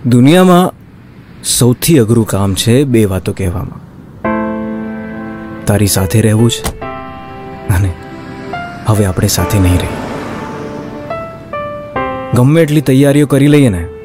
દુનિયામાં સૌથી અઘરું કામ છે બે વાતો કહેવામાં. તારી સાથે રહેવું છે અને હવે આપણે સાથે નહીં રહી. ગમે એટલી તૈયારીઓ કરી લઈએ ને